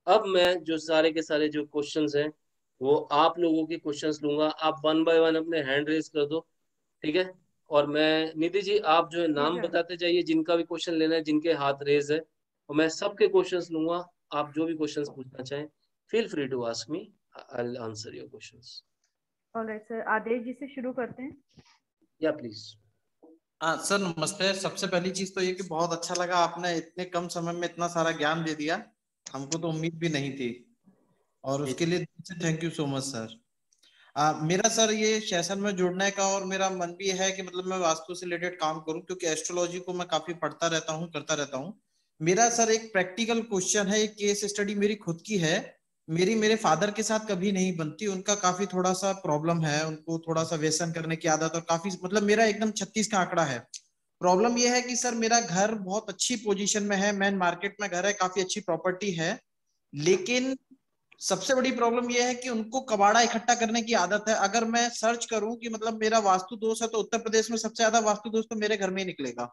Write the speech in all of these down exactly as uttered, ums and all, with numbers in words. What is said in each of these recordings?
अब मैं जो सारे के सारे जो क्वेश्चंस हैं वो आप लोगों के क्वेश्चंस लूंगा, आप वन बाय वन अपने हैंड रेज कर दो, ठीक है। और मैं निधि जी, आप जो है जी नाम सर। बताते जाइए जिनका भी क्वेश्चन लेना है, जिनके हाथ रेज है, और मैं सबके क्वेश्चंस लूंगा। आप जो भी क्वेश्चंस पूछना चाहें, feel free to ask me, I will answer your questions. Alright sir, Adesh ji से शुरू करते हैं। या प्लीज। हाँ सर, नमस्ते। सबसे पहली चीज तो ये कि बहुत अच्छा लगा, आपने इतने कम समय में इतना सारा ज्ञान दे दिया, हमको तो उम्मीद भी नहीं थी, और जी उसके लिए thank you so much sir. आ, मेरा सर ये सेशन में जुड़ने का और मेरा मन भी है कि मतलब मैं वास्तु से रिलेटेड काम करूं, क्योंकि एस्ट्रोलॉजी को मैं काफी पढ़ता रहता हूं, करता रहता हूं। मेरा सर एक प्रैक्टिकल क्वेश्चन है, एक केस स्टडी मेरी खुद की है। मेरी मेरे फादर के साथ कभी नहीं बनती, उनका काफी थोड़ा सा प्रॉब्लम है, उनको थोड़ा सा व्यसन करने की आदत, और काफी मतलब मेरा एकदम छत्तीस का आंकड़ा है। प्रॉब्लम यह है कि सर मेरा घर बहुत अच्छी पोजीशन में है, मेन मार्केट में घर है, काफी अच्छी प्रॉपर्टी है, लेकिन सबसे बड़ी प्रॉब्लम यह है कि उनको कबाड़ा इकट्ठा करने की आदत है। अगर मैं सर्च करूं कि मतलब मेरा वास्तु दोष है, तो उत्तर प्रदेश में सबसे ज्यादा वास्तु दोष तो मेरे घर में ही निकलेगा।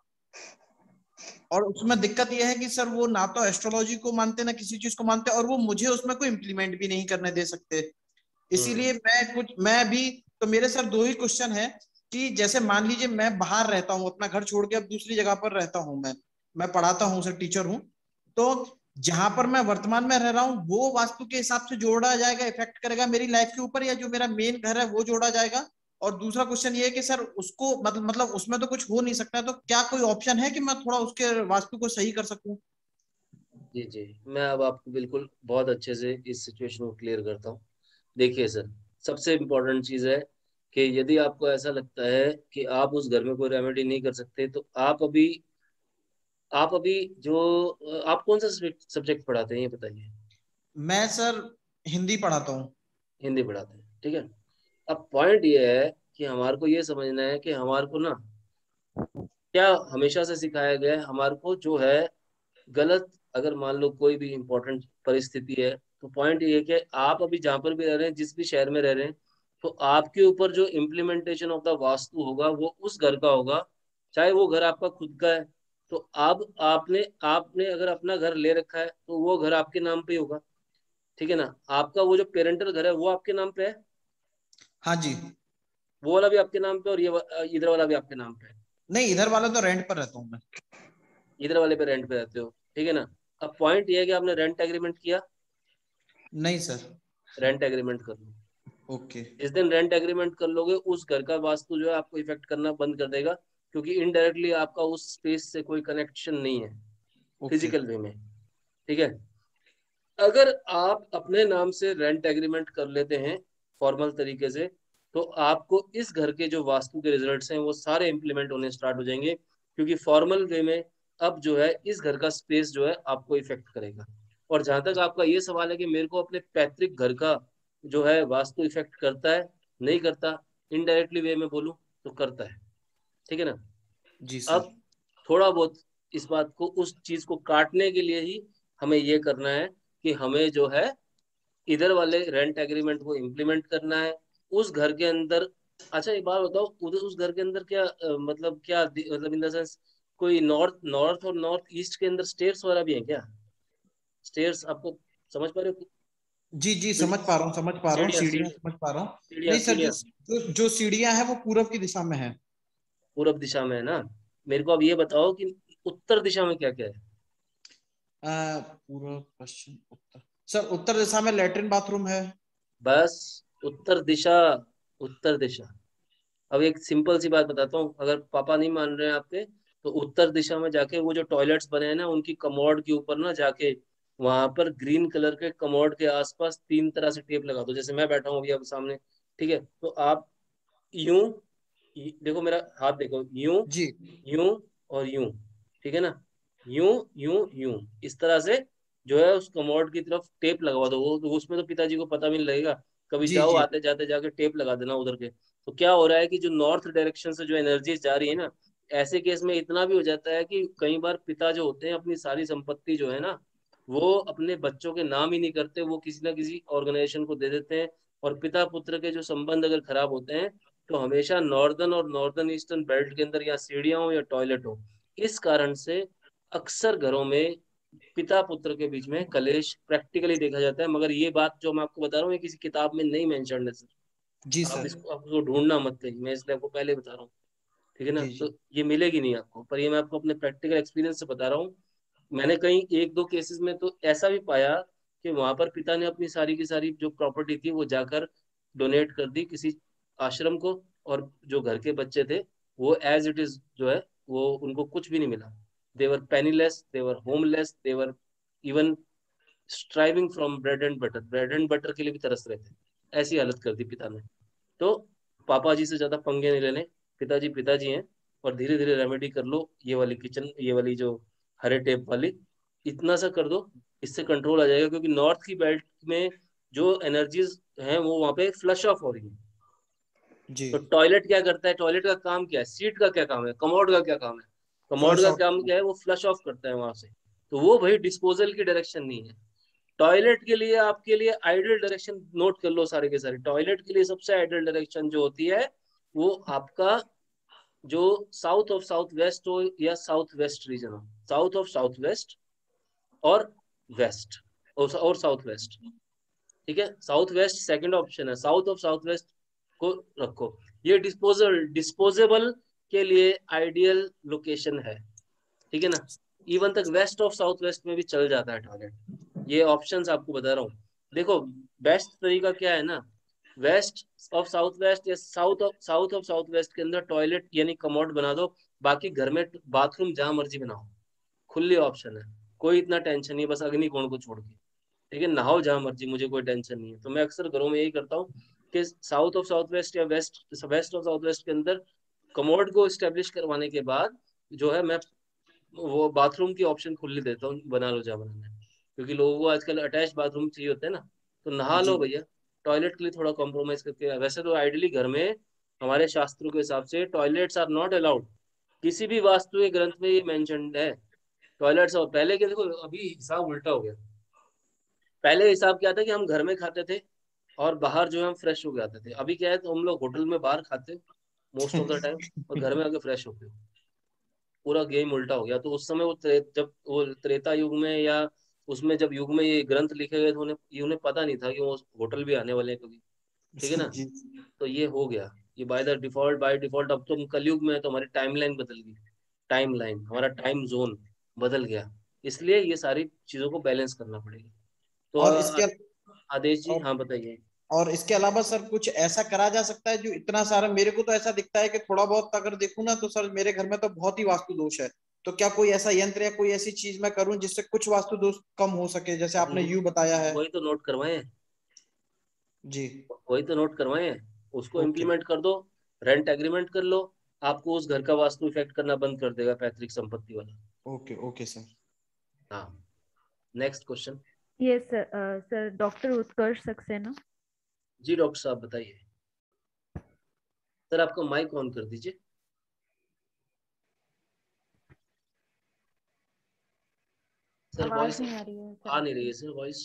और उसमें दिक्कत यह है कि सर वो ना तो एस्ट्रोलॉजी को मानते, ना किसी चीज को मानते, और वो मुझे उसमें कोई इम्प्लीमेंट भी नहीं करने दे सकते। हम्म। इसीलिए मैं कुछ मैं भी, तो मेरे सर दो ही क्वेश्चन है कि जैसे मान लीजिए मैं बाहर रहता हूँ, अपना घर छोड़ के अब दूसरी जगह पर रहता हूँ, मैं मैं पढ़ाता हूँ सर, टीचर हूँ। तो जहां पर मैं वर्तमान में रह रहा हूँ वो वास्तु के हिसाब से जोड़ा जाएगा, इफेक्ट करेगा मेरी लाइफ के ऊपर, या जो मेरा मेन घर है वो जोड़ा जाएगा? और दूसरा क्वेश्चन ये है कि सर उसको मतलब मतलब उसमें तो कुछ हो नहीं सकता है, तो क्या कोई ऑप्शन है कि मैं थोड़ा उसके वास्तु को सही कर सकूं? जी जी, मैं अब आपको बिल्कुल बहुत अच्छे से इस सिचुएशन को क्लियर करता हूँ। देखिए सर, सबसे इम्पोर्टेंट चीज़ है कि यदि आपको ऐसा लगता है कि आप उस घर में कोई रेमेडी नहीं कर सकते, तो आप अभी आप अभी जो आप कौन सा सब्जेक्ट पढ़ाते हैं ये बताइए। मैं सर हिंदी पढ़ाता हूँ। हिंदी पढ़ाते हैं, ठीक है। अब पॉइंट ये है कि हमारे को ये समझना है कि हमारे को ना क्या हमेशा से सिखाया गया है, हमारे को जो है गलत। अगर मान लो कोई भी इंपॉर्टेंट परिस्थिति है, तो पॉइंट ये है कि आप अभी जहाँ पर भी रह रहे हैं, जिस भी शहर में रह रहे हैं, तो आपके ऊपर जो इम्प्लीमेंटेशन ऑफ द वास्तु होगा वो उस घर का होगा, चाहे वो घर आपका खुद का है। तो अब आपने आपने अगर अपना घर ले रखा है तो वो घर आपके नाम पे ही होगा, ठीक है ना। आपका वो जो पेरेंटल घर है वो आपके नाम पे है, हाँ जी। वो वाला भी आपके नाम पे, और ये वा- इधर वाला भी आपके नाम पे है। नहीं, इधर वाला तो रेंट पर रहता हूँ मैं। इधर वाले पे रेंट पे रहते हो, ठीक है ना। अब पॉइंट ये है कि आपने रेंट एग्रीमेंट किया, नहीं सर। रेंट एग्रीमेंट कर लो। ओके। जिस दिन रेंट एग्रीमेंट कर लोगे, उस घर का वास्तु जो है आपको इफेक्ट करना बंद कर देगा, क्योंकि इनडायरेक्टली आपका उस स्पेस से कोई कनेक्शन नहीं है ओके। फिजिकल वे में, ठीक है। अगर आप अपने नाम से रेंट एग्रीमेंट कर लेते हैं फॉर्मल तरीके से, तो आपको इस घर के जो वास्तु के रिजल्ट्स हैं वो सारे इंप्लीमेंट होने स्टार्ट हो जाएंगे, क्योंकि फॉर्मल वे में अब जो है इस घर का स्पेस जो है आपको इफेक्ट करेगा। और जहां तक आपका ये सवाल है कि मेरे को अपने पैतृक घर का जो है वास्तु इफेक्ट करता है नहीं करता, इनडायरेक्टली वे में बोलूं तो करता है, ठीक है ना। जी सर। अब थोड़ा बहुत इस बात को, उस चीज को काटने के लिए ही हमें ये करना है कि हमें जो है इधर वाले रेंट एग्रीमेंट को इम्प्लीमेंट करना है उस घर के अंदर। अच्छा एक बात बताओ, उधर उस घर के अंदर क्या अ, मतलब क्या दि- मतलब इन द सेंस कोई नॉर्थ नॉर्थ और नॉर्थ ईस्ट के अंदर स्टेयर्स वगैरह भी हैं क्या? स्टेयर्स आपको समझ पा रहे हो? जी जी, समझ पा रहा हूँ, समझ पा रहा हूँ, सीढ़ियाँ सीढ़ियाँ सीढ़ियाँ समझ पा रहा हूँ। सीढ़ियाँ नहीं सर, जो सीढ़ियाँ जो, जो सीढ़ियाँ हैं वो पूरब की दिशा में है। पूरब दिशा में है ना। मेरे को अब ये बताओ कि उत्तर दिशा में क्या क्या है? आ, पूरब पश्चिम उत्तर। सर उत्तर दिशा में लेटरिन बाथरूम है। बस, उत्तर दिशा, उत्तर दिशा। अब एक सिंपल सी बात बताता हूँ, अगर पापा नहीं मान रहे हैं आपके, तो उत्तर दिशा में जाके वो जो टॉयलेट्स बने हैं ना, उनकी कमोड के ऊपर ना जाके वहां पर ग्रीन कलर के कमोड के आसपास तीन तरह से टेप लगा दो, जैसे मैं बैठा हूँ अभी आपके सामने, ठीक है। तो आप यूं, ये- देखो मेरा हाथ देखो, यूं जी यूं और यूं, ठीक है ना। यूं यूं यूं, इस तरह से जो है उस कमोड की तरफ टेप लगवा दो। वो तो उसमें तो पिताजी को पता भी नहीं लगेगा, कभी जी जाओ जी। आते जाते जाके टेप लगा देना उधर के। तो क्या हो रहा है कि जो नॉर्थ डायरेक्शन से जो एनर्जी जा रही है ना, ऐसे केस में इतना भी हो जाता है कि कई बार पिता जो होते हैं अपनी सारी संपत्ति जो है ना, वो अपने बच्चों के नाम ही नहीं करते, वो किसी ना किसी ऑर्गेनाइजेशन को दे देते हैं। और पिता पुत्र के जो संबंध अगर खराब होते हैं, तो हमेशा नॉर्दर्न और नॉर्दर्न ईस्टर्न बेल्ट के अंदर या सीढ़ियाँ हो या टॉयलेट हो, इस कारण से अक्सर घरों में पिता पुत्र के बीच में कलेश प्रैक्टिकली देखा जाता है, मगर ये बात जो मैं आपको बता रहा हूँ ये किसी किताब में नहीं मेंशन है सर। जी आप सर। इसको आपको ढूंढना मत कहीं, मैं इसलिए आपको पहले बता रहा हूँ, ठीक है ना। जी जी। तो ये मिलेगी नहीं आपको, पर ये मैं आपको अपने प्रैक्टिकल एक्सपीरियंस से बता रहा हूँ। मैंने कहीं एक दो केसेस में तो ऐसा भी पाया कि वहां पर पिता ने अपनी सारी की सारी जो प्रॉपर्टी थी वो जाकर डोनेट कर दी किसी आश्रम को, और जो घर के बच्चे थे वो एज इट इज जो है वो उनको कुछ भी नहीं मिला। They were penniless, they were homeless, they were even striving from bread and butter, bread and butter के लिए भी तरस रहे थे। ऐसी हालत कर दी पिता ने। तो पापा जी से ज्यादा पंगे नहीं लेने, पिताजी पिताजी हैं, और धीरे धीरे रेमेडी कर लो ये वाली किचन, ये वाली जो हरे टेप वाली, इतना सा कर दो, इससे कंट्रोल आ जाएगा। क्योंकि नॉर्थ की बेल्ट में जो एनर्जीज हैं वो वहां पे फ्लश ऑफ हो रही है। जी। तो टॉयलेट क्या करता है, टॉयलेट का काम क्या है, सीट का क्या काम है, कमोड का क्या काम है, कमोड फ्लश का आउट। काम क्या है, वो फ्लश ऑफ करता है वहां से। तो वो भाई डिस्पोजल की डायरेक्शन नहीं है। टॉयलेट के लिए आपके लिए आइडियल डायरेक्शन नोट कर लो सारे के सारे। टॉयलेट के लिए सबसे आइडियल डायरेक्शन जो होती है वो आपका जो साउथ ऑफ साउथ वेस्ट हो या साउथ वेस्ट रीजन हो, साउथ ऑफ साउथ वेस्ट और वेस्ट और, और साउथ वेस्ट, ठीक है। साउथ वेस्ट सेकंड ऑप्शन है, साउथ ऑफ साउथ वेस्ट को रखो। ये डिस्पोजल डिस्पोजेबल के लिए आइडियल लोकेशन है, ठीक है ना। इवन तक वेस्ट ऑफ साउथ वेस्ट में भी चल जाता है टॉयलेट। ये ऑप्शंस आपको बता रहा हूँ। देखो बेस्ट तरीका क्या है ना, वेस्ट ऑफ साउथ वेस्ट या south of south of south west के अंदर टॉयलेट यानी कमोड बना दो। बाकी घर में बाथरूम जहां मर्जी बनाओ, खुली ऑप्शन है, कोई इतना टेंशन नहीं है, बस अग्निकोण को छोड़ के, ठीक है। नहाओ जहां मर्जी, मुझे कोई टेंशन नहीं है। तो मैं अक्सर घरों में यही करता हूँ कि साउथ ऑफ साउथ वेस्ट या west west of south west के अंदर कमोड को स्टेब्लिश करवाने के बाद जो है मैं वो बाथरूम की ऑप्शन खुली देता हूँ, बना लो जहाँ बनाना है। क्योंकि लोगों को आजकल अटैच बाथरूम चाहिए होते हैं ना, तो नहा लो जी भैया। टॉयलेट के लिए थोड़ा कॉम्प्रोमाइज करके, वैसे तो आइडियली घर में हमारे शास्त्रों के हिसाब से टॉयलेट्स आर नॉट अलाउड। किसी भी वास्तु के ग्रंथ में ये मेंशन्ड है टॉयलेट्स। और पहले के देखो, अभी हिसाब उल्टा हो गया। पहले हिसाब क्या था कि हम घर में खाते थे और बाहर जो है हम फ्रेश होके आते थे। अभी क्या है, तो हम लोग होटल में बाहर खाते मोस्ट ऑफ द टाइम और घर में आके फ्रेश होते हो। पूरा गेम उल्टा हो गया। तो उस समय वो त्रे, जब वो त्रेता युग में या उसमें जब युग में ये ग्रंथ लिखे गए थे, उन्हें ये उन्हें पता नहीं था कि वो होटल भी आने वाले हैं कभी, ठीक है ना। जी। तो ये हो गया, ये by the default by default. अब तो हम कलयुग में है तो हमारी टाइमलाइन बदल गई, टाइमलाइन हमारा टाइम जोन बदल गया। इसलिए ये सारी चीजों को बैलेंस करना पड़ेगा। तो और आ- इसके आदेश जी, और हाँ बताइए। और इसके अलावा सर कुछ ऐसा करा जा सकता है जो इतना सारा, मेरे को तो ऐसा दिखता है कि थोड़ा बहुत अगर देखूं ना तो सर मेरे घर में तो बहुत ही वास्तु दोष है। तो क्या कोई ऐसा यंत्र या कोई ऐसी चीज मैं करूं जिससे कुछ वास्तु दोष कम हो सके, जैसे आपने हम्म, यू बताया है। वही तो नोट करवाए हैं, जी। वही तो नोट करवाए हैं। उसको ओके इम्प्लीमेंट कर दो, रेंट एग्रीमेंट कर लो, आपको उस घर का वास्तु इफेक्ट करना बंद कर देगा पैतृक संपत्ति वाला। Okay okay sir. हाँ, next question. Yes sir. Sir doctor Utkarsh Saxena. जी डॉक्टर साहब बताइए। सर आपका माइक ऑन कर दीजिए। सर आवाज वॉइस नहीं आ रही है सर आ नहीं रही आपकी। है सर वॉइस।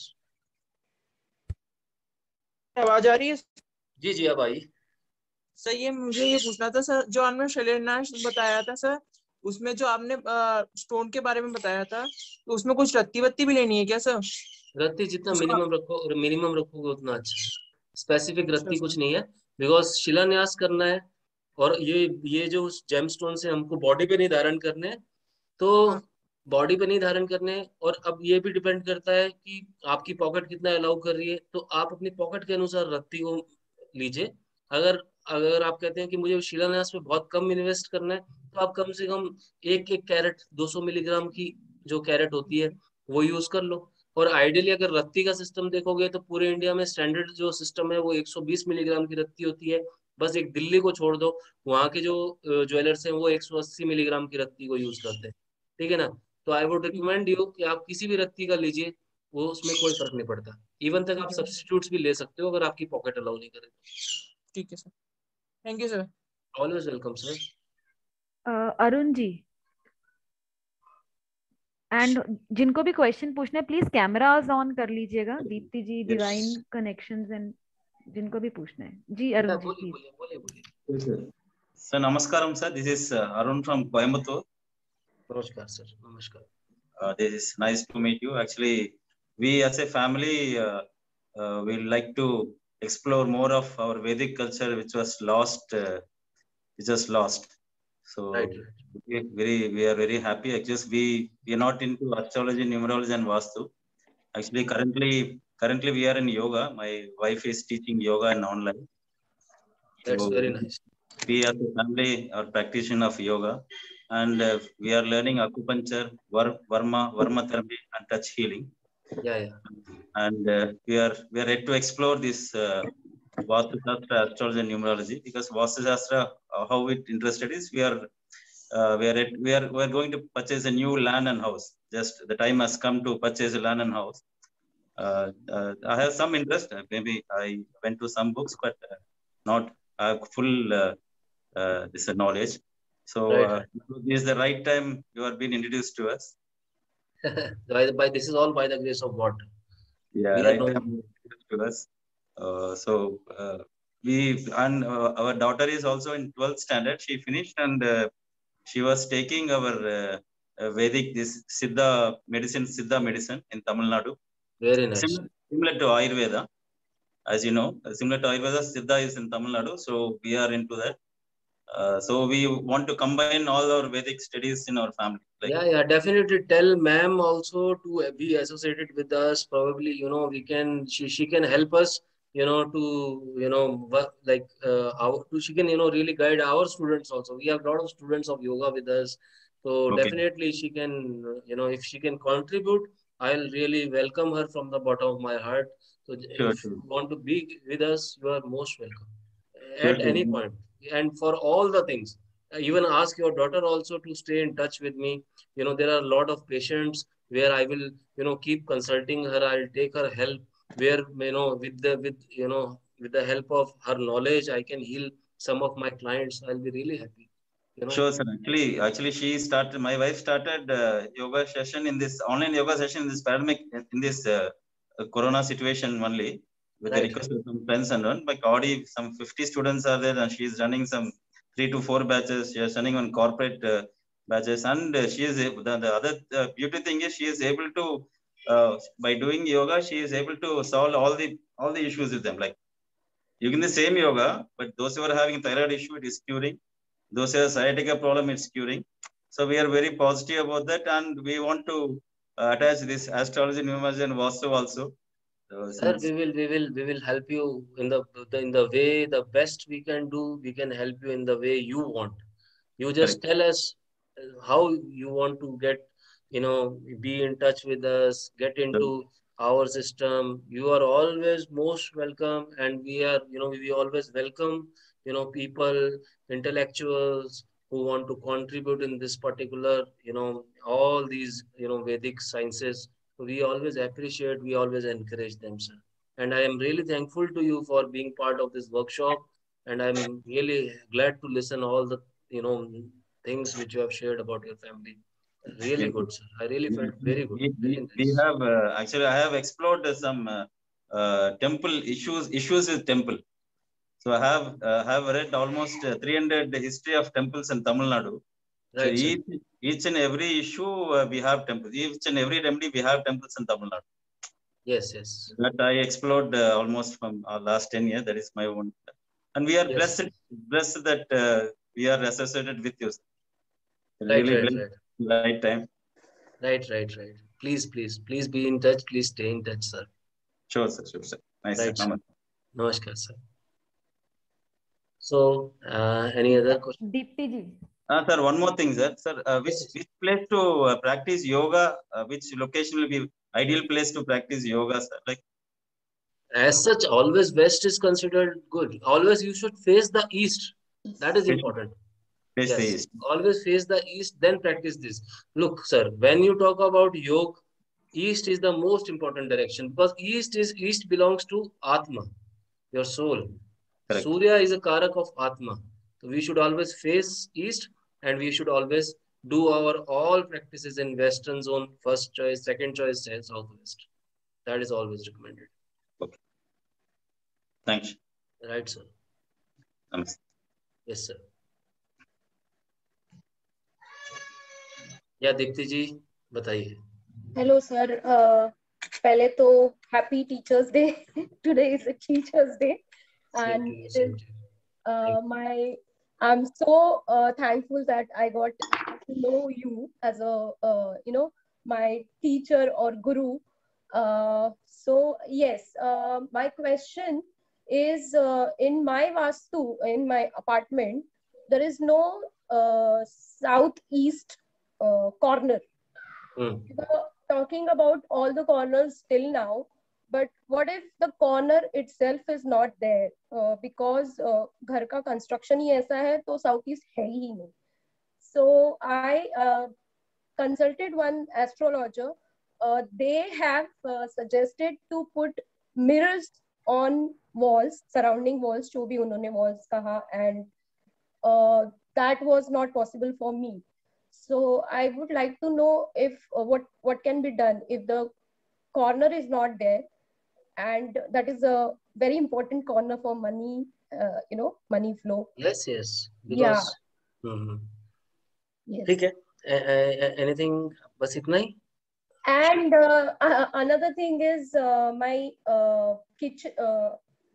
आवाज आ रही है? जी जी अब आई। सर ये मुझे ये पूछना था सर, जो आपने शिलान्यास बताया था सर, उसमें जो आपने स्टोन के बारे में बताया था, तो उसमें कुछ रत्ती वत्ती भी लेनी है क्या सर? रत्ती जितना उसका मिनिमम रखो और मिनिमम रखोगे उतना अच्छा। स्पेसिफिक अच्छा रत्ती सर। कुछ नहीं है, बिकॉज शिलान्यास करना है। और ये ये जो जेमस्टोन से हमको बॉडी पे नहीं धारण करने हैं, तो हाँ बॉडी पे नहीं धारण करने हैं। और अब ये भी डिपेंड करता है कि आपकी पॉकेट कितना अलाउ कर रही है, तो आप अपनी पॉकेट के अनुसार रत्ती को लीजिए। अगर अगर आप कहते हैं कि मुझे शिलान्यास पे बहुत कम इन्वेस्ट करना है, तो आप कम से कम एक एक कैरेट दो सौ मिलीग्राम की जो कैरेट होती है वो यूज कर लो। और आइडियली अगर रत्ती का सिस्टम देखोगे तो पूरे इंडिया में स्टैंडर्ड जो सिस्टम है वो एक सौ बीस मिलीग्राम की रत्ती होती है। बस एक दिल्ली को छोड़ दो, वहाँ के जो ज्वेलर्स हैं वो एक सौ अस्सी मिलीग्राम की रत्ती को यूज करते हैं, ठीक है ना। तो आई वुड ठीक है। रिकमेंड यू कि आप किसी भी रत्ती का लीजिए, वो उसमें कोई फर्क नहीं पड़ता। इवन तक आप ठीक है सर। सब्स्टिट्यूट्स भी ले सकते हो अगर आपकी पॉकेट अलाउ नहीं करे। ठीक है sir. Thank you sir. Always welcome sir. Arun ji, and जिनको भी क्वेश्चन पूछना है प्लीज कैमरास ऑन कर लीजिएगा। Dipti ji, divine connections and जिनको भी पूछना है। जी अरुण जी बोलिए प्लीज। बोलिए बोलिए बोलिए। Sir, Namaskaram, sir. This is uh, Arun from Coimbatore. नमस्कार सर, नमस्कार। Uh, this is nice to meet you. Actually, we as a family, uh, uh, we like to explore more of our Vedic culture, which was lost, uh, which was lost. So Right. we very, we are very happy. Actually, we we are not into astrology, numerology, and Vastu. Actually, currently, currently we are in yoga. My wife is teaching yoga and online. That's So very nice. we as a family are practitioner of yoga, and uh, we are learning acupuncture, var- varma, varma therapy, and touch healing. Yeah, yeah. And uh, we are we are yet to explore this uh, Vastu Shastra, astrology, and numerology, because Vastu Shastra, uh, how it interested is we are uh, we are at, we are we are going to purchase a new land and house. Just the time has come to purchase a land and house. Uh, uh, I have some interest. Uh, maybe I went to some books, but uh, not uh, full uh, uh, this uh, knowledge. So Right, uh, right. this is the right time you are being introduced to us. by, by this is all by the grace of God. Yeah, We are right knowing. time introduced to us. Uh, so uh, we and uh, our daughter is also in twelfth standard. She finished, and uh, she was taking our uh, uh, Vedic this Siddha medicine, Siddha medicine in Tamil Nadu, Very nice. similar, similar to Ayurveda. As you know, similar to Ayurveda, Siddha is in Tamil Nadu, so we are into that. Uh, so we want to combine all our Vedic studies in our family. Like, Yeah, yeah, definitely tell ma'am also to be associated with us. Probably, you know, we can she she can help us, you know, to you know work like uh, our to she can you know really guide our students also. We have a lot of students of yoga with us, so okay, definitely she can uh, you know if she can contribute, I'll really welcome her from the bottom of my heart. So sure, if sure, you want to be with us, you are most welcome sure, at any sure. point, and for all the things. Uh, Even ask your daughter also to stay in touch with me. You know, there are a lot of patients where I will, you know, keep consulting her. I'll take her help where, you know, with the, with, you know, with the help of her knowledge, I can heal some of my clients. I'll be really happy, you know. Sure, sir. Actually, actually, she started. My wife started uh, yoga session in this online yoga session in this pandemic, in this uh, uh, Corona situation only, with the Right, request of some friends and all. By Gaudi, some fifty students are there, and she is running some three to four batches. She is running on corporate uh, batches, and uh, she is able, the, the other uh, beauty thing is she is able to uh, by doing yoga, she is able to solve all the all the issues with them. Like using the same yoga, but those who are having thyroid issue, it is curing. Those who have sciatica problem, it's curing. So we are very positive about that, and we want to uh, attach this astrology, numerology, and Vastu also. So sir, we since will, we will, we will help you in the, the in the way the best we can do. We can help you in the way you want. You just correct, tell us uh, how you want to get, you know, be in touch with us, get so, into our system. You are always most welcome, and we are, you know, we always welcome, you know, people, intellectuals who want to contribute in this particular, you know, all these, you know, Vedic sciences. We always appreciate, we always encourage them, sir. And I am really thankful to you for being part of this workshop. And I'm really glad to listen all the you know things which you have shared about your family. Really yes, good, sir. I really we, felt very good, we, very we, we nice. have uh, actually I have explored some uh, uh, temple issues issues with temple. So I have uh, have read almost uh, three hundred history of temples in Tamil Nadu. So Right, sir. each each and every issue uh, we have temples. Each and every remedy we have temples in Tamil Nadu. Yes, yes, That I explored uh, almost from uh, last ten years. That is my own. And we are yes. blessed, blessed that uh, we are associated with you. Right, Really right, blessed. right, Right time. right, right, right. Please, please, please be in touch. Please stay in touch, sir. Sure, sir. Sure, sir. Nice, sir. Right, sir. Namaste. Namaskar, sir. So, uh, any other question? Deepti ji. Uh, sir, one more thing, sir. Sir, uh, which Yes. which place to uh, practice yoga? Uh, which location will be ideal place to practice yoga, sir? Like, As such, always west is considered good. Always you should face the east. That is face, important. face the Yes, east. always face the east, then practice this. Look, sir, when you talk about yoga, east is the most important direction because east is east belongs to Atma, your soul. Correct. Surya is a karak of Atma. So we should always face east and we should always do our all practices in western zone, first choice, second choice, southwest. That is always recommended. Okay. Thanks. Right, sir? Namaste. Yes, sir. Yeah, Dipti ji. बताइए। Hello sir, पहले तो happy teachers day. Today is a teachers day same and to you, it is same to you. uh, thank my I'm so uh, thankful that I got to know you as a uh, you know my teacher or guru. Uh, so yes, uh, my question is, uh, in my vastu, in my apartment, there is no uh, southeast uh, corner. You. We were talking about all the corners till now, but what if the corner itself is not there? Uh, because uh, घर का construction ही ऐसा है, तो southeast है ही नहीं. So I uh, consulted one astrologer. Uh, they have uh, suggested to put mirrors on walls, surrounding walls, जो भी उन्होंने walls कहा, and uh, that was not possible for me. So I would like to know if uh, what what can be done if the corner is not there, and that is a very important corner for money, uh, you know, money flow. Yes yes, Yeah, because yes. ठीक है, anything, बस इतना ही। And uh, uh, another thing is uh, my uh, kitchen uh,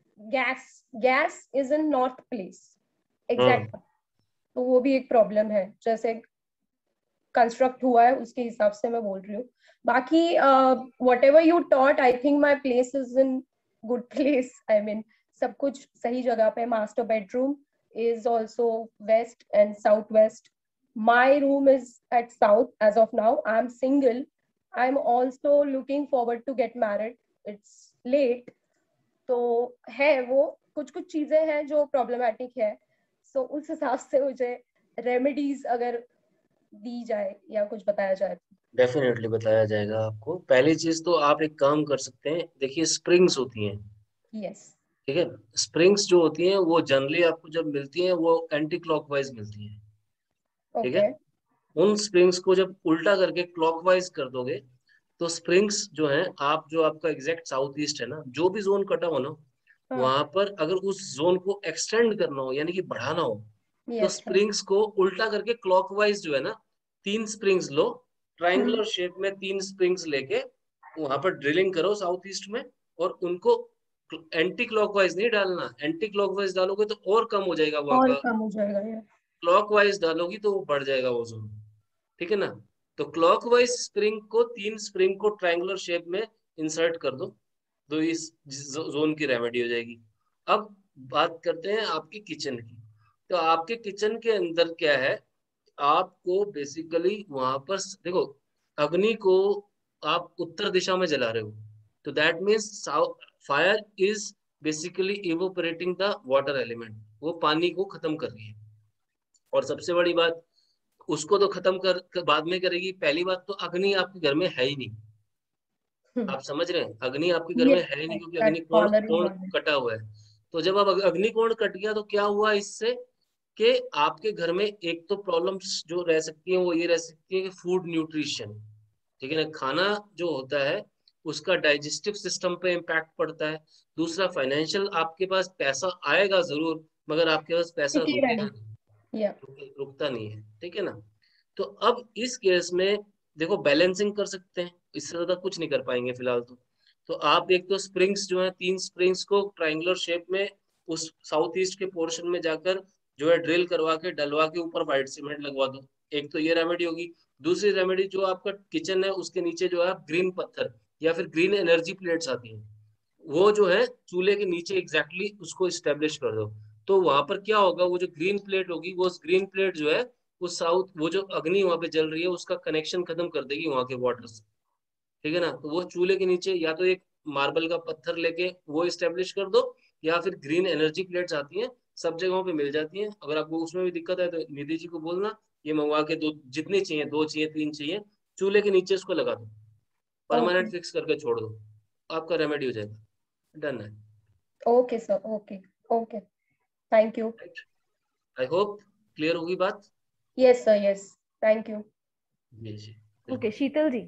gas gas is in north place exactly. तो वो भी एक problem है, जैसे कंस्ट्रक्ट हुआ है उसके हिसाब से मैं बोल रही हूँ. बाकी whatever you taught, I think my place is in good place. I mean सब कुछ सही जगह पे. Master bedroom is also west and southwest. My room is at south as of now. I'm single. I'm also looking forward to get married. It's late. तो है वो कुछ कुछ चीजें हैं जो प्रॉब्लमेटिक है. सो so, उस हिसाब से मुझे रेमेडीज अगर दी जाए या कुछ बताया जाए. डेफिनेटली बताया जाएगा आपको। पहली चीज तो आप एक काम कर सकते हैं, देखिए स्प्रिंग्स होती हैं, यस. ठीक है। स्प्रिंग्स जो होती हैं वो जनरली आपको जब मिलती हैं वो एंटी क्लॉकवाइज मिलती हैं, ठीक है। ओके. उन स्प्रिंग्स को जब उल्टा करके क्लॉकवाइज कर दोगे तो स्प्रिंग्स जो हैं, आप जो आपका एग्जैक्ट साउथ ईस्ट है ना, जो भी जोन कटा हो ना, वहां पर अगर उस जोन को एक्सटेंड करना हो यानी कि बढ़ाना हो, तो यस. स्प्रिंग्स को उल्टा करके क्लॉकवाइज जो है ना, तीन स्प्रिंग्स लो, ट्राइंगुलर शेप में तीन स्प्रिंग्स लेके वहां पर ड्रिलिंग करो साउथ ईस्ट में, और उनको एंटी क्लॉकवाइज नहीं डालना। एंटी क्लॉकवाइज डालोगे तो और कम हो जाएगा वहां और का, कम हो जाएगा ये. क्लॉकवाइज डालोगी तो वो बढ़ जाएगा वो जोन, ठीक है ना। तो क्लॉकवाइज स्प्रिंग को, तीन स्प्रिंग को ट्रायंगुलर शेप में इंसर्ट कर दो, तो इस जोन की रेमेडी हो जाएगी। अब बात करते हैं आपकी किचन की। तो आपके किचन के अंदर क्या है, आपको बेसिकली वहां पर देखो, अग्नि को आप उत्तर दिशा में जला रहे हो, तो that means fire is basically evaporating the water element, वो पानी को खत्म कर रही है। और सबसे बड़ी बात, उसको तो खत्म कर, कर बाद में करेगी। पहली बात तो अग्नि आपके घर में है ही नहीं, आप समझ रहे हैं, अग्नि आपके घर में यस. है ही नहीं, क्योंकि दैट अग्नि कोण कॉर्नर इज कोण नॉट. कटा हुआ है। तो जब अब अग्नि कोण कट गया तो क्या हुआ इससे, कि आपके घर में एक तो प्रॉब्लम्स जो रह सकती हैं वो ये रह सकती है कि फूड न्यूट्रिशन, ठीक है ना, खाना जो होता है उसका डाइजेस्टिव सिस्टम पे इम्पैक्ट पड़ता है। दूसरा, फाइनेंशियल, आपके पास पैसा आएगा जरूर मगर आपके पास पैसा टिकेगा रुकेगा नहीं. नहीं, या. रुक, रुकता नहीं है, ठीक है ना। तो अब इस केस में देखो, बैलेंसिंग कर सकते हैं, इससे ज्यादा कुछ नहीं कर पाएंगे फिलहाल तो। तो आप एक तो स्प्रिंग्स जो है, तीन स्प्रिंग्स को ट्रायंगुलर शेप में उस साउथ ईस्ट के पोर्शन में जाकर जो है ड्रिल करवा के डलवा के ऊपर व्हाइट सीमेंट लगवा दो। एक तो ये रेमेडी होगी। दूसरी रेमेडी, जो आपका किचन है उसके नीचे जो है ग्रीन पत्थर या फिर ग्रीन एनर्जी प्लेट्स आती हैं, वो जो है चूल्हे के नीचे एग्जैक्टली exactly उसको स्टेब्लिश कर दो। तो वहां पर क्या होगा, वो जो ग्रीन प्लेट होगी, वो ग्रीन प्लेट जो है उस साउथ, वो जो अग्नि वहां पे जल रही है उसका कनेक्शन खत्म कर देगी वहां के वाटर से, ठीक है ना। तो वो चूल्हे के नीचे या तो एक मार्बल का पत्थर लेके वो स्टेब्लिश कर दो, या फिर ग्रीन एनर्जी प्लेट्स आती हैं, सब जगहों पे मिल जाती हैं। अगर आपको उसमें भी दिक्कत है तो निधि जी को बोलना, ये मंगवा के दो, जितनी चाहिए, दो चाहिए तीन चाहिए, चूल्हे के नीचे उसको लगा दो, ओके. परमानेंट फिक्स करके छोड़ दो, आपका रेमेडी हो जाएगा। डन है। Okay sir. Okay. Okay. Thank you. I hope clear होगी बात। Yes sir. Yes. Thank you. जी जी, ओके, शीतल जी.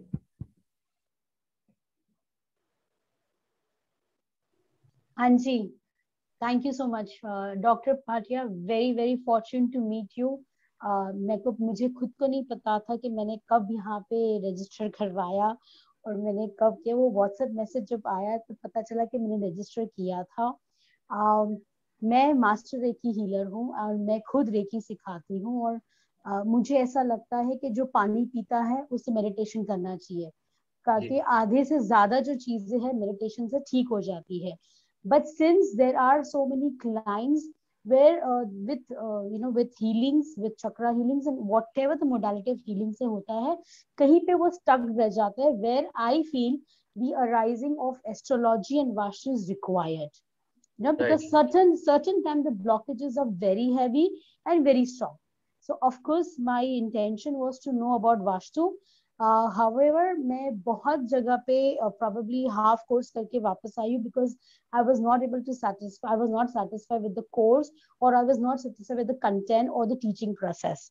हाँ जी, thank you so much, uh, Doctor Bhatia. Very, very fortunate to meet you. मेरे को मुझे खुद को नहीं पता था कि मैंने कब यहाँ पे रजिस्टर करवाया और मैंने कब किया। वो व्हाट्सएप मैसेज जब आया तो पता चला कि मैंने रजिस्टर किया था। uh, मैं मास्टर रेकी हीलर हूँ और मैं खुद रेकी सिखाती हूँ और uh, मुझे ऐसा लगता है कि जो पानी पीता है उसे मेडिटेशन करना चाहिए, ताकि आधे से ज्यादा जो चीजें हैं मेडिटेशन से ठीक हो जाती है। But since there are so many clients where uh, with uh, you know with healings, with chakra healings and whatever the modality of healing से होता है, कहीं पे वो stuck रह जाता है, where I feel the arising of astrology and vastu is required, you know, because Right. certain certain time the blockages are very heavy and very strong. So of course my intention was to know about vastu. Uh, however, मैं बहुत जगह पे uh, probably half course करके वापस आई हूँ because I was not able to satisfy, I was not satisfied with the course or I was not satisfied with the content or the teaching process.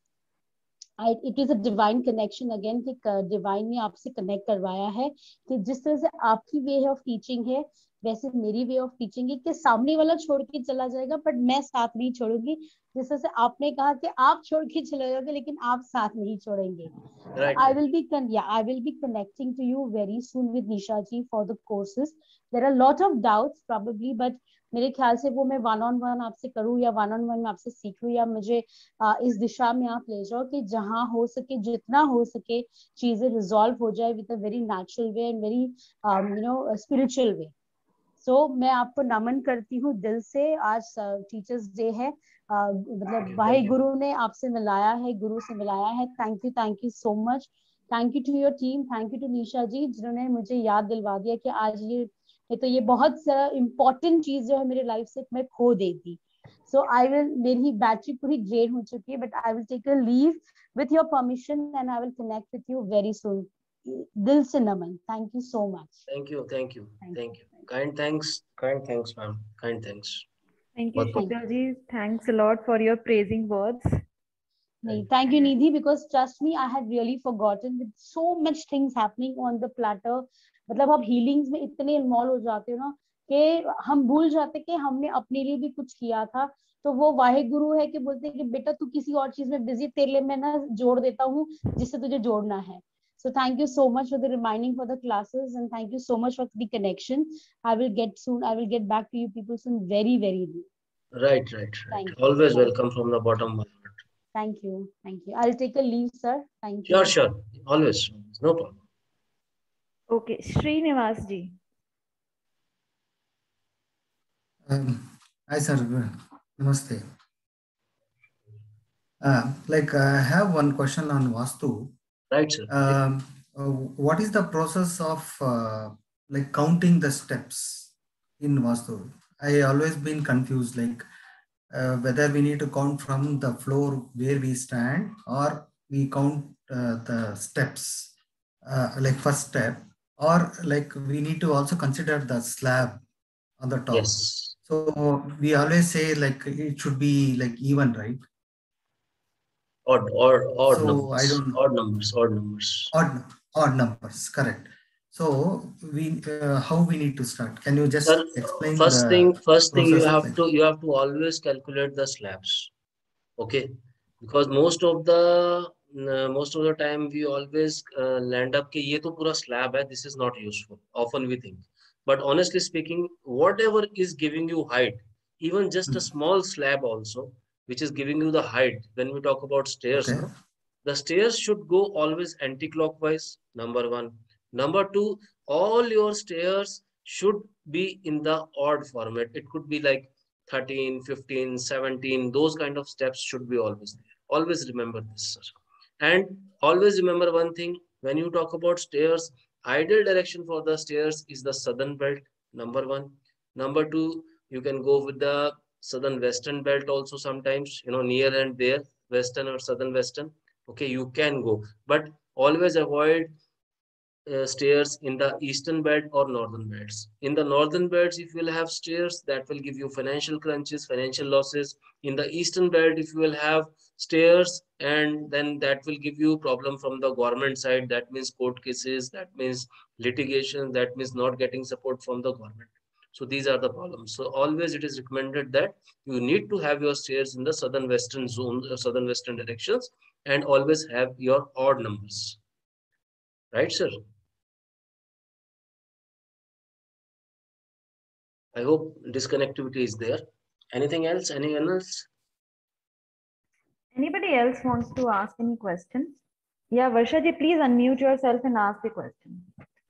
I, it is a divine connection again कि divine ने आपसे connect करवाया है कि जिस तरह से आपकी way of teaching है वैसे मेरी way of teaching है कि सामने वाला छोड़ के चला जाएगा but मैं साथ नहीं छोड़ूंगी। जिस तरह से आपने कहा कि आप छोड़ के चले जाओगे लेकिन आप साथ नहीं छोड़ेंगे। Right. I will be con yeah I will be connecting to you very soon with Nisha ji for the courses. There are a lot of doubts probably but मेरे ख्याल से वो मैं वन ऑन वन आपसे करूँ या one on one में आपसे सीखूँ या मुझे आ, इस दिशा में आप ले जाओ कि जहाँ हो सके जितना हो सके चीजें रिजॉल्व हो जाए with a very natural way and very you know spiritual way. So मैं आपको नमन करती हूँ दिल से। आज टीचर्स डे है, uh, मतलब भाई गुरु ने आपसे मिलाया है, गुरु से मिलाया है। Thank you thank you so much. Thank you to your team, thank you to Nisha ji जिन्होंने मुझे याद दिलवा दिया कि आज ये ये तो ये बहुत सारा इम्पोर्टेंट चीज जो है मेरी लाइफ से मैं खो देती। सो आई विल, मेरी बैटरी पूरी ड्रेन हो चुकी है but I will take a leave with your permission and I will connect with you very soon. दिल से नमन। Thank you so much. Thank you, thank you, thank you. Kind thanks, kind thanks, ma'am. Kind thanks. Thank you, बहुत बहुत Sheetal ji. Thanks a lot for your praising words. नहीं, thank you Nidhi, because trust me I had really forgotten with so much things happening on the platter. मतलब आप healings में इतने involve हो जाते हो ना कि हम भूल जाते कि हमने अपने लिए भी कुछ किया था। तो वो वाहेगुरु है कि बोलते हैं कि बेटा तू किसी और चीज में बिजी, तेरे लिए मैं ना जोड़ देता हूँ जिससे तुझे जोड़ना है। So thank you so much for the reminding for the classes and thank you so much for the connection. I will get soon, I will get back to you people soon very very soon. Right, right, right. Thank you. Always Thank welcome from the bottom of my heart. Thank you, thank you. I'll take a leave, sir. Thank you. Sure, sure. Always, no problem. Okay, Srinivas ji. Um, hi sir, namaste. Uh, like I have one question on Vastu. Right, sir. Um, uh, what is the process of uh, like counting the steps in Vastu? I always been confused, like uh, whether we need to count from the floor where we stand or we count uh, the steps, uh, like first step, or like we need to also consider the slab on the top. Yes. So we always say like it should be like even, right? Odd, odd, odd so numbers. I don't Odd numbers. Odd numbers. Odd, odd numbers, correct. So we uh, how we need to start? Can you just Sir, explain first the thing, first thing you process have like to you have to always calculate the slabs. Okay, because most of the uh, most of the time we always uh, land up कि ये तो पूरा slab है, this is not useful. Often we think, but honestly speaking, whatever is giving you height, even just a small slab also, which is giving you the height. When we talk about stairs, okay. no, the stairs should go always anti-clockwise. Number one. Number two, all your stairs should be in the odd format. It could be like thirteen, fifteen, seventeen, those kind of steps should be always there. Always remember this, sir. And always remember one thing, when you talk about stairs, ideal direction for the stairs is the southern belt, number one. Number two, you can go with the southern western belt also sometimes, you know, near and there, western or southern western. Okay, you can go, but always avoid uh, stairs in the eastern belt or northern belts. In the northern belts, if you will have stairs, that will give you financial crunches, financial losses. In the eastern belt, if you will have stairs, and then that will give you problem from the government side. That means court cases, that means litigation, that means not getting support from the government. So these are the problems. So always it is recommended that you need to have your stairs in the southern western zone, uh, southern western directions, and always have your odd numbers. Right, sir? I hope disconnectivity is there. Anything else? Anyone else? Anybody else wants to ask any questions? Yeah, Varsha ji, please unmute yourself and ask the question.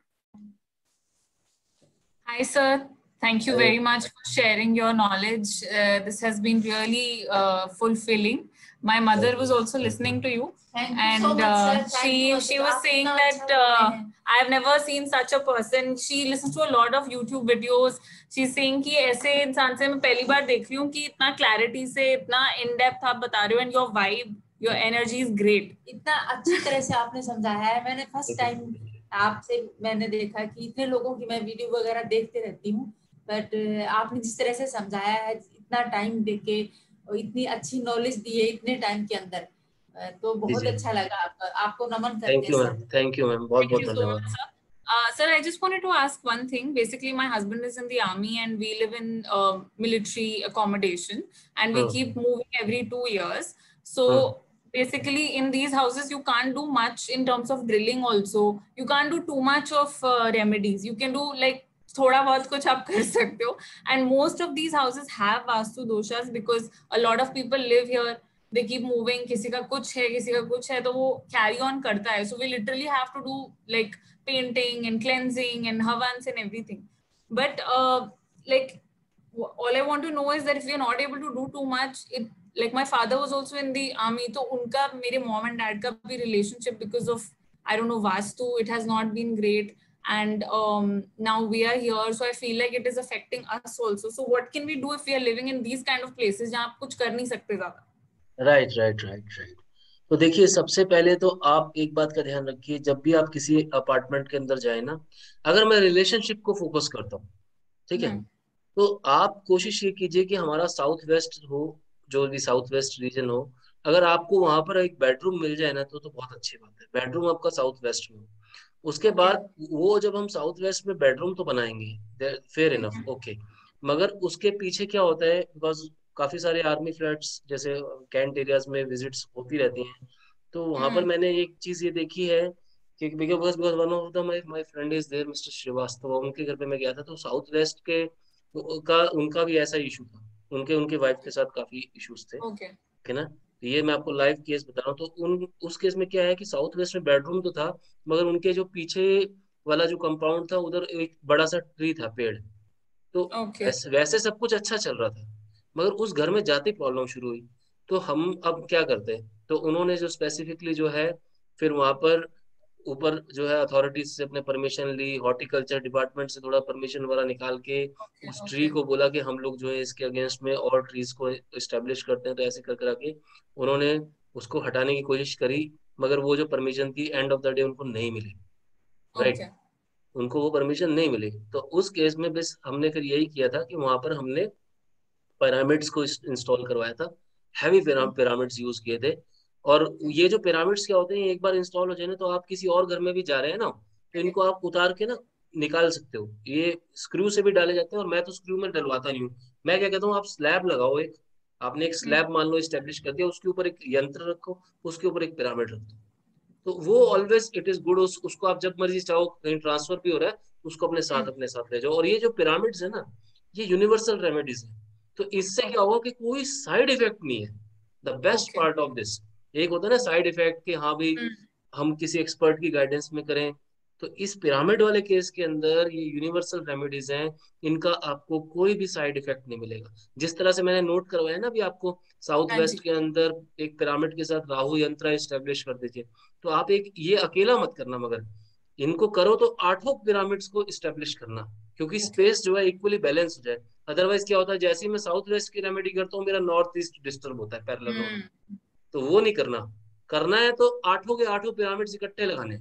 Hi, sir. Thank you very much for sharing your knowledge. Uh, this has been really uh, fulfilling. My mother was also listening to you, Thank and you so much, uh, sir. she Thank you. she was saying that uh, I've never seen such a person. She listens to a lot of YouTube videos. She's saying कि ऐसे इंसान से मैं पहली बार देख रही हूँ कि इतना clarity से इतना in depth आप बता रहे हो, and your vibe, your energy is great. इतना अच्छी तरह से आपने समझाया है. मैंने फर्स्ट टाइम आपसे मैंने देखा कि इतने लोगों की मैं वीडियो वगैरह देखते रहती हूँ, बट आपने जिस तरह से समझाया है, इतना टाइम देके और इतनी अच्छी नॉलेज दी है इतने टाइम के अंदर, तो बहुत अच्छा लगा. आपका आपको नमन करते हैं. Thank you ma'am. Thank you ma'am. बहुत बहुत धन्यवाद. Uh, sir, I just wanted to ask one thing. Basically, my husband is in the army and we live in uh, military accommodation, and we Hmm. keep moving every two years. So Hmm. basically, in these houses, you can't do much in terms of drilling also. You can't do too much of uh, remedies. You can do like thoda bahut kuch aap kar sakte ho. And most of these houses have vastu doshas because a lot of people live here. They keep moving. किसी का कुछ है, किसी का कुछ है, तो वो carry on करता है. So we literally have to do like painting and cleansing and havans and everything. But uh, like all I want to know is that if you're not able to do too much, it like my father was also in the army, तो उनका मेरे mom and dad का भी relationship because of I don't know vastu, it has not been great, and um, now we are here, so I feel like it is affecting us also. So what can we do if we are living in these kind of places जहाँ आप कुछ कर नहीं सकते ज़्यादा? Right right right right. तो देखिए, सबसे पहले तो आप एक बात का ध्यान रखिए, जब भी आप किसी अपार्टमेंट के अंदर जाए ना, अगर मैं रिलेशनशिप को फोकस करता हूँ, ठीक है, तो आप कोशिश ये कीजिए कि हमारा साउथ वेस्ट हो, जो भी साउथ वेस्ट रीजन हो, अगर आपको वहां पर एक बेडरूम मिल जाए ना, तो तो बहुत अच्छी बात है. बेडरूम आपका साउथ वेस्ट में हो. उसके बाद वो जब हम साउथ वेस्ट में बेडरूम तो बनाएंगे, फेयर इनफ, ओके, मगर उसके पीछे क्या होता है, बिकॉज काफी सारे आर्मी फ्लैट्स जैसे कैंट एरियाज में विजिट्स होती रहती हैं, तो वहां पर मैंने एक चीज ये देखी है कि because because one of the my my friend is there, mister Srivastava, उनके घर पे मैं गया था, तो साउथ वेस्ट के का उनका भी ऐसा इशू था. उनके उनके वाइफ के साथ काफी इश्यूज थे, ओके है ना. तो ये मैं आपको लाइव केस बता रहा हूँ. तो उन उस केस में क्या है कि साउथ वेस्ट में बेडरूम तो था, मगर उनके जो पीछे वाला जो कंपाउंड था, उधर एक बड़ा सा ट्री था, पेड़. तो okay. वैसे, वैसे सब कुछ अच्छा चल रहा था, मगर उस घर में जाते प्रॉब्लम शुरू हुई. तो हम अब क्या करते हैं, तो उन्होंने जो स्पेसिफिकली जो है, फिर वहां पर ऊपर जो है अथॉरिटीज से अपने परमिशन ली, हॉर्टिकल्चर डिपार्टमेंट से थोड़ा परमिशन वगैरह निकाल के okay, उस okay. ट्री को बोला कि हम लोग जो है इसके अगेंस्ट में और ट्रीज को इस्टेब्लिश करते हैं. तो ऐसे कर करा के उन्होंने उसको हटाने की कोशिश करी, मगर वो जो परमिशन थी एंड ऑफ द डे उनको नहीं मिली. Right okay. उनको वो परमिशन नहीं मिली. तो उस केस में बस हमने फिर यही किया था कि वहां पर हमने पिरामिड्स को इंस्टॉल करवाया था. हैवी पिरामिड्स यूज किए थे. और ये जो पिरामिड्स क्या होते हैं, एक बार इंस्टॉल हो जाए ना, तो आप किसी और घर में भी जा रहे हैं ना, तो इनको आप उतार के ना निकाल सकते हो. ये स्क्रू से भी डाले जाते हैं, और मैं तो स्क्रू में डलवाता नहीं हूँ. मैं क्या कहता हूँ, आप स्लैब लगाओ, एक आपने एक स्लैब मान लो स्टेब्लिश कर दिया, उसके ऊपर एक यंत्र रखो, उसके ऊपर एक पिरामिड रख दो, तो वो ऑलवेज इट इज गुड. उस, उसको आप जब मर्जी चाहो, कहीं ट्रांसफर भी हो रहा है, उसको अपने साथ अपने साथ ले जाओ. और ये जो पिरामिड्स है ना, ये यूनिवर्सल रेमेडीज है. तो इससे क्या होगा कि कोई साइड इफेक्ट नहीं है. The best part of this, एक होता है ना साइड इफेक्ट कि हाँ भाई हम किसी एक्सपर्ट की गाइडेंस में करें, तो इस पिरामिड वाले केस के अंदर ये यूनिवर्सल रेमेडीज हैं, इनका आपको कोई भी साइड इफेक्ट नहीं मिलेगा. जिस तरह से मैंने नोट करवाया ना अभी आपको, साउथ वेस्ट के अंदर एक पिरामिड के साथ राहु यंत्र स्टेब्लिश कर दीजिए. तो आप एक ये अकेला मत करना, मगर इनको करो तो आठों पिरामिड्स को स्टेब्लिश करना, क्योंकि स्पेस जो है इक्वली बैलेंस हो जाए. अदरवाइज क्या होता है, जैसे ही मैं साउथ वेस्ट की रेमेडी करता हूँ, मेरा नॉर्थ ईस्ट डिस्टर्ब होता है, पैरेलल होता है. तो वो नहीं करना. करना है तो आठों के आठों पिरामिड्स इकट्ठे लगाने,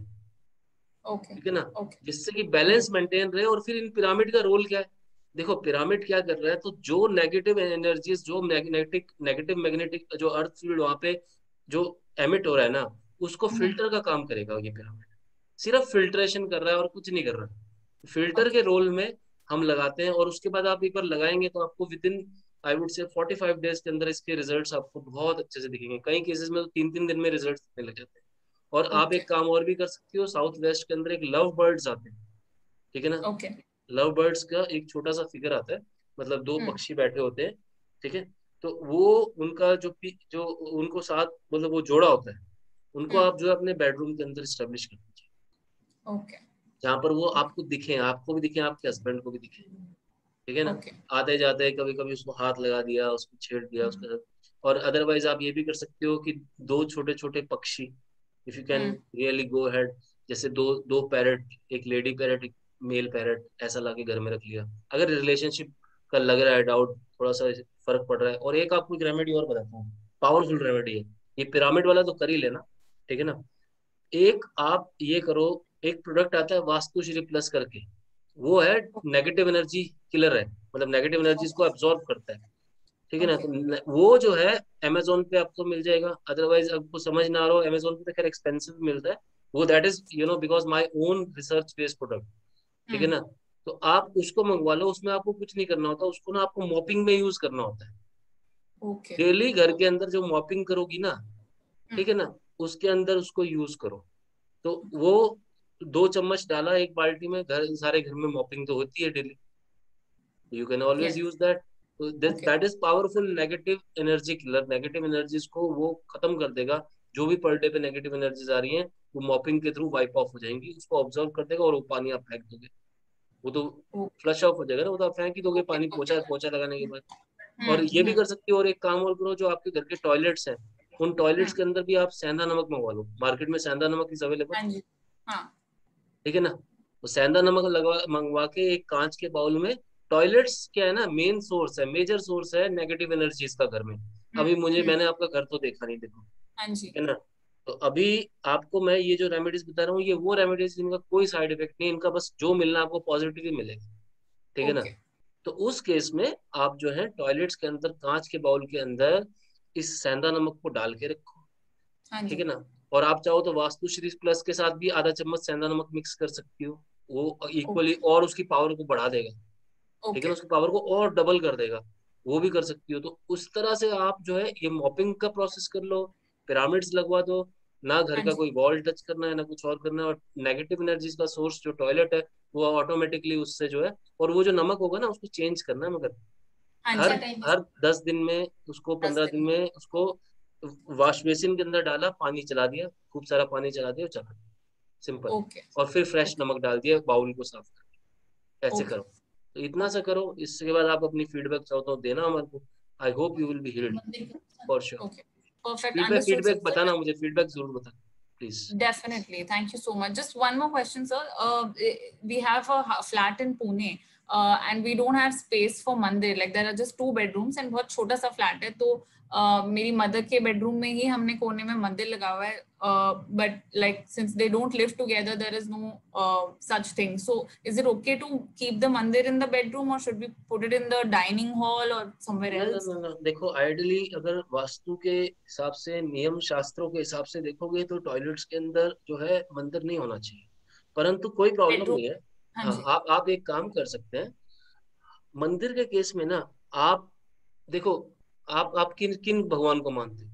ओके ठीक है ना, ओके. जिससे कि बैलेंस मेंटेन रहे. और फिर इन पिरामिड का रोल क्या है, देखो पिरामिड क्या कर रहा है, तो जो नेगेटिव एनर्जीज, जो मैग्नेटिक नेगेटिव मैग्नेटिक जो अर्थ फील्ड वहां पे जो एमिट हो रहा है ना, उसको फिल्टर का काम करेगा. ये पिरामिड सिर्फ फिल्ट्रेशन कर रहा है और कुछ नहीं कर रहा. फिल्टर के रोल में हम लगाते हैं, और उसके बाद आप एक बार लगाएंगे तो आपको within I would say forty five days के अंदर इसके रिजल्ट्स आपको बहुत अच्छे से दिखेंगे। कई केसेस में तो तीन तीन दिन में रिजल्ट दिखने लग जाते हैं। और Okay. आप एक काम और भी कर सकती हो, साउथ वेस्ट के अंदर एक लव बर्ड्स आते हैं, ठीक है ना। Okay. लव बर्ड्स का एक छोटा सा फिगर आता है, मतलब दो हम्म। पक्षी बैठे होते हैं, ठीक है। तो वो उनका जो पी- जो उनको साथ मतलब वो जोड़ा होता है, उनको हम्म। आप जो है अपने बेडरूम के अंदर स्टेब्लिश कर दीजिए, Okay. जहाँ पर वो आपको दिखे, आपको भी दिखे, आपके हस्बैंड को भी दिखे, ठीक है ना। Okay. आते जाते कभी कभी उसको हाथ लगा दिया, उसको छेड़ दिया उसके साथ। और अदरवाइज आप ये भी कर सकते हो कि दो छोटे छोटे पक्षी, if you can hmm. Really go ahead, जैसे दो दो पैरट, एक लेडी पैरट एक मेल पैरट, ऐसा लाके घर में रख लिया। अगर रिलेशनशिप का लग रहा है डाउट, थोड़ा सा फर्क पड़ रहा है। और एक आपको एक रेमेडी और बताता हूँ, पावरफुल रेमेडी है ये। पिरामिड वाला तो कर ही लेना, ठीक है ना। एक आप ये करो, एक प्रोडक्ट आता है वास्तुश्री प्लस करके, वो है नेगेटिव एनर्जी किलर है, मतलब नेगेटिव एनर्जीज को एब्जॉर्ब करता है, ठीक है ना। Okay. तो न- वो जो है अमेजोन पे आपको मिल जाएगा, अदरवाइज आपको समझ ना आ रहा हो, अमेजोन पे तो खैर एक्सपेंसिव मिलता है वो, that is you know because my own research based product, ठीक है हम्म। ना। तो आप उसको मंगवा लो, उसमें आपको कुछ नहीं करना होता, उसको ना आपको मॉपिंग में यूज करना होता है। Okay. डेली घर के अंदर जो मॉपिंग करोगी ना, ठीक है हम्म। ना, उसके अंदर उसको यूज करो। तो वो दो चम्मच डाला एक बाल्टी में, घर सारे घर में मॉपिंग तो होती है daily, you can always Yes. Use that. तो Okay. That is powerful negative energy killer, negative energies को वो खत्म कर देगा। जो भी पर डे पे नेगेटिव एनर्जीज आ रही हैं वो मॉपिंग के थ्रू वाइप ऑफ हो जाएंगी, उसको ऑब्जर्व कर देगा, और वो पानी आप फेंक दोगे, वो तो Okay. फ्लश ऑफ हो जाएगा ना, वो तो आप फेंक ही दोगे Okay. पानी, पोछा Okay. पोछा लगाने के बाद। और हम्म। ये भी हम्म। कर सकते हो, और एक काम और करो, जो आपके घर के टॉयलेट्स हैं उन टॉयलेट्स हम्म। के अंदर भी आप सेंधा नमक मंगवा लो, मार्केट में सेंधा नमक इज अवेलेबल, हाँ जी। हाँ। ठीक है ना। तो सेंधा नमक लगवा मंगवा के एक कांच के बाउल में, टॉयलेट्स क्या है ना, मेन सोर्स है, मेजर सोर्स है नेगेटिव एनर्जीज का घर में। हम्म। अभी मुझे, हम्म। मैंने आपका घर तो देखा नहीं, देखो, हाँ जी। ठीक है ना। तो अभी आपको मैं ये जो रेमेडीज बता रहा हूँ, ये वो रेमेडीज जिनका कोई साइड इफेक्ट नहीं, इनका बस जो मिलना आपको पॉजिटिव ही मिलेगा, ठीक है ना। Okay. तो उस केस में आप जो है टॉयलेट्स के अंदर कांच के बाउल के अंदर इस सेंधा नमक को डाल के रखो, हाँ ठीक जी। है ना। और आप चाहो तो वास्तु श्री प्लस के साथ भी आधा चम्मच सेंधा नमक मिक्स कर सकती हो, वो इक्वली Okay. और उसकी पावर को बढ़ा देगा, ठीक है ना, Okay. उसकी पावर को और डबल कर देगा, वो भी कर सकती हो। तो उस तरह से आप जो है ये मॉपिंग का प्रोसेस कर लो, पिरामिड्स लगवा दो, ना घर हाँ का जी। कोई वॉल टच करना है ना कुछ और करना है, और नेगेटिव एनर्जीज का सोर्स जो टॉयलेट है वो ऑटोमेटिकली उससे जो है, और वो जो नमक होगा ना उसको चेंज करना है, मगर हाँ जी। हर टाइम हर दस दिन में उसको, दस पंद्रह दिन दिन में उसको वॉश बेसिन के अंदर डाला, पानी चला दिया, खूब सारा पानी चला दिया और चला दिया, सिंपल। ओके। और फिर फ्रेश ओके। नमक डाल दिया, बाउल को साफ कर, ऐसे ओके। करो। तो इतना सा करो, इसके बाद आप अपनी फीडबैक चाहो तो देना हमारे को। I hope you will be healed मंदिर का for sure. Okay. Perfect, feedback understood feedback sir. बताना मुझे, फीडबैक जरूर बताना please. Definitely. Thank you so much. Just one more question, sir. Uh, we have a ha- flat in Pune, uh, and we don't have space for mandir. Like there are just two bedrooms and बहुत छोटा सा flat है. तो uh, मेरी mother के bedroom में ही हमने कोने में मंदिर लगा हुआ है. Uh, but like since they don't live together, there is no uh, such thing. So is it okay to keep the mandir in the bedroom, or should we put it in the dining hall or somewhere ना ना else? ना ना, देखो ideally अगर वास्तु के हिसाब से, नियम शास्त्रों के हिसाब से देखोगे तो टॉयलेट्स के अंदर जो है मंदिर नहीं होना चाहिए, परंतु कोई प्रॉब्लम Bedroom. नहीं है। हाँ हाँ, जी. आप आप एक काम कर सकते हैं, मंदिर के केस में ना, आप देखो, आप आप किन किन भगवान को मानते हैं,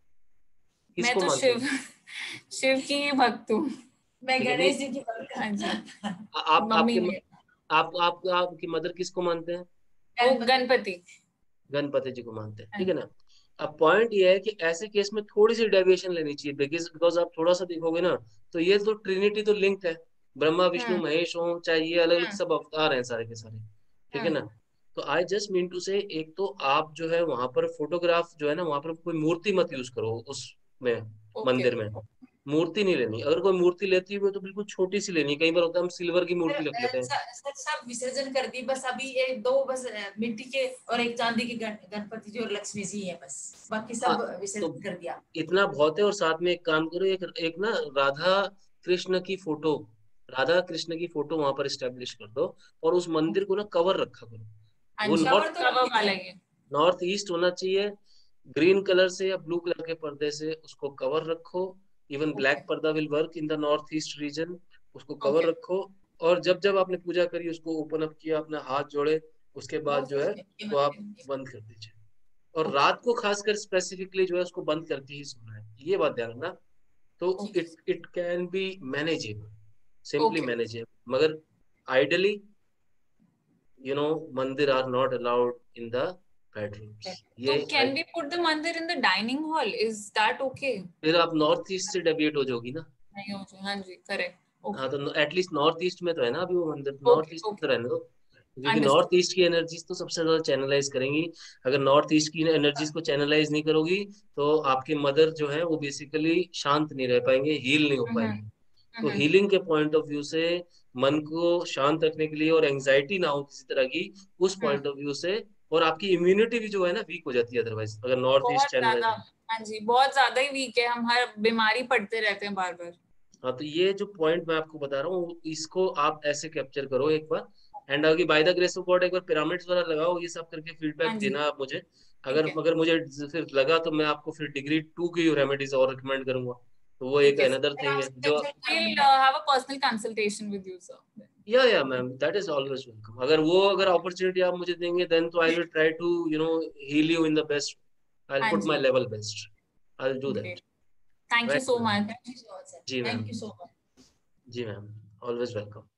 मैं किसको तो मानते शिव हैं? शिव की ही भक्त हूँ. मैं ठीक है, गणेश नहीं, जी की भक्त हूँ. हाँ जी. आ- आप मम्मी आपके में आप आप आपकी मदर किसको मानते हैं? वो गणपति. गणपति जी को मानते हैं, हाँ ठीक है जी. ना। अब पॉइंट ये है कि ऐसे केस में थोड़ी सी डेविएशन लेनी चाहिए, बिकॉज बिकॉज आप थोड़ा सा देखोगे ना, तो ये तो ट्रिनिटी तो लिंक है, ब्रह्मा विष्णु हम्म. महेश हो, चाहे ये अलग अलग हम्म. सब अवतार हैं सारे के सारे, ठीक है हम्म. ना। तो आई जस्ट मीन टू से, एक तो आप जो है वहां पर फोटोग्राफ जो है ना, वहां पर कोई मूर्ति मत यूज करो उसमें, ओके. मंदिर में मूर्ति नहीं लेनी। अगर कोई मूर्ति लेती है तो बिल्कुल छोटी सी लेनी है, कई बार होता है हम सिल्वर की मूर्ति रख लेते हैं। सब सब विसर्जन कर दी, बस अभी ये दो बस मिट्टी के और एक चांदी के गण, गणपति जी और लक्ष्मी जी है, बस बाकी हाँ, सब तो विसर्जन कर दिया. इतना बहुत है। और साथ में एक काम करो, एक एक ना राधा कृष्ण की फोटो, राधा कृष्ण की फोटो वहां पर स्टैब्लिश कर दो, और उस मंदिर को ना कवर रखा करो। वो अंशा नॉर्थ तो कवर वाला ही है. नॉर्थ ईस्ट होना चाहिए, ग्रीन कलर से या ब्लू कलर के पर्दे से उसको कवर रखो। Even black okay. Parda will work in the north east region, उसको कवर ओके. रखो। और जब जब आपने पूजा करी उसको ओपन अप किया, अपना हाथ जोड़े, उसके बाद जो है तो आप बंद कर दीजिए। और रात को खासकर स्पेसिफिकली जो है उसको बंद करके ही सोना है, ये बात ध्यान रखना। तो it it can be manageable, simply manageable, मगर ideally you know mandir are not allowed in the bedrooms. ये तो can we put the mandir in the dining hall, is that okay? फिर आप नॉर्थ ईस्ट से डेविएट हो जाओगी ना। नहीं हो जाए, हाँ जी करेक्ट। हाँ तो एटलीस्ट नॉर्थ ईस्ट में तो है ना अभी वो मंदिर, नॉर्थ ईस्ट में तो रहने दो, क्योंकि नॉर्थ ईस्ट की एनर्जीज तो सबसे ज्यादा चैनलाइज करेंगी। अगर नॉर्थ ईस्ट की एनर्जीज को चैनलाइज नहीं करोगी तो आपके मदर जो है वो बेसिकली शांत नहीं रह पाएंगे, हील नहीं हो पाएंगे। तो हीलिंग के पॉइंट ऑफ व्यू से, मन को शांत रखने के लिए और एंजाइटी ना हो किसी तरह की, उस पॉइंट ऑफ व्यू से, और आपकी इम्यूनिटी भी जो है ना वीक हो जाती है अदरवाइज अगर नॉर्थ ईस्ट चैनलाइज। हाँ जी बहुत ज्यादा ही वीक है, हम हर बीमारी पड़ते रहते हैं बार बार। हाँ तो ये जो पॉइंट मैं आपको बता रहा हूँ इसको आप ऐसे कैप्चर करो एक बार, एंड अगर by the grace of God एक बार पिरामिड्स वाला लगाओ, ये सब करके फीडबैक देना आप मुझे। अगर अगर मुझे फिर लगा तो मैं आपको फिर डिग्री टू की रेमेडीज और रिकमेंड करूंगा, तो वो एक अनदर थिंग है जो we'll uh, have a personal consultation with you sir. या या ma'am that is always welcome. अगर वो अगर अपॉर्चुनिटी आप मुझे देंगे देन तो I will try to you know heal you in the best, I will put my level best, I will do that. Thank you so much. जी ma'am, thank you so much. जी ma'am, always welcome.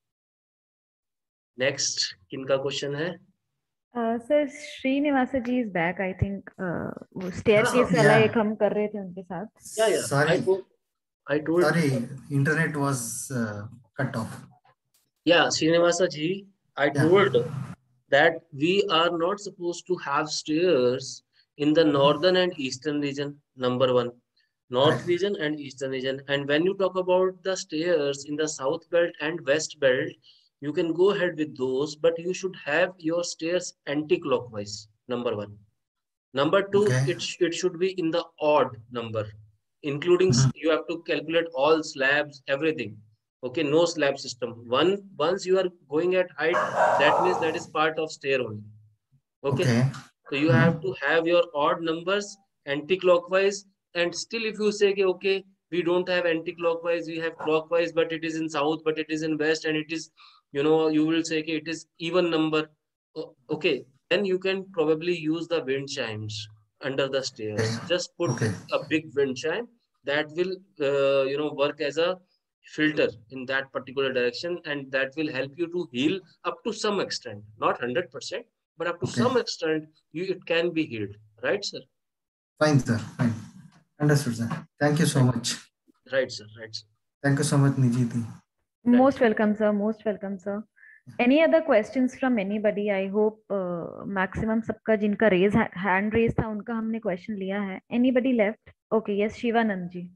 Next किनका question है? Sir Srinivas ji is back I think, वो staircase वाला एक हम कर रहे थे उनके साथ। या या Sorry. I told, I told Sorry, internet was uh, cut off. Yeah, Srinivasa ji, I Yeah. told that we are not supposed to have stairs in the northern and eastern region, number one. North Right. region and eastern region. And when you talk about the stairs in the south belt and west belt, you can go ahead with those, but you should have your stairs anti-clockwise, number one. Number two, Okay. it, sh it should be in the odd number, including Mhm. you have to calculate all slabs, everything. Okay, no slab system. One, once you are going at height, that means that is part of stair only. Okay. Okay. So you have to have your odd numbers anti-clockwise, and still if you say, okay, we don't have anti-clockwise, we have clockwise, but it is in south, but it is in west, and it is, you know, you will say, okay, it is even number. Okay, then you can probably use the wind chimes under the stairs. Okay. Just put Okay. a big wind chime that will, uh, you know, work as a filter in that particular direction, and that will help you to heal up to some extent, not one hundred percent, but up to Okay. some extent you it can be healed, right sir? Fine, sir. Fine. Understood, sir. Thank you so much. Right sir, right sir. Thank you so much, Nijiti. Most welcome, sir. Most welcome, sir. Any other questions from anybody? I hope uh, maximum सबका जिनका raise hand raise था उनका हमने question लिया है. Anybody left? Okay, yes, Shivanand ji.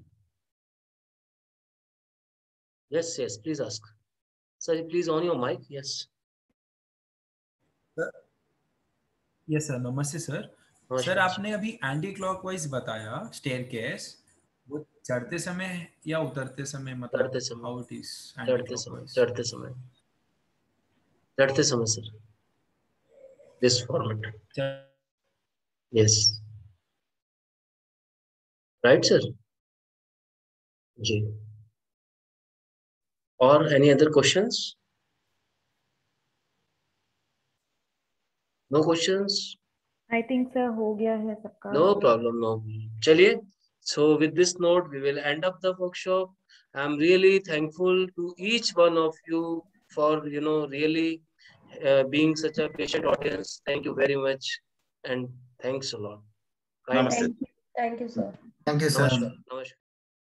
Yes, yes, please ask. Sir, please on your mic. Yes. Yes sir, नमस्ते sir. Sir आपने अभी एंटी क्लॉकवाइज बताया स्टेयरकेस, वो चढ़ते समय या उतरते समय, मतलब चढ़ते समय, हाउ इट इज? चढ़ते समय, चढ़ते समय, चढ़ते समय sir, this format. Yes. Right sir? जी. Or any other questions? No questions? I think sir हो गया है सबका. No problem, no. चलिए. So with this note, we will end up the workshop. I'm really thankful to each one of you for, you know, really uh, being such a patient audience. Thank you very much, and thanks a lot. Namaste. Thank you, thank you, sir. Thank you, sir. Namaskar. Namaskar.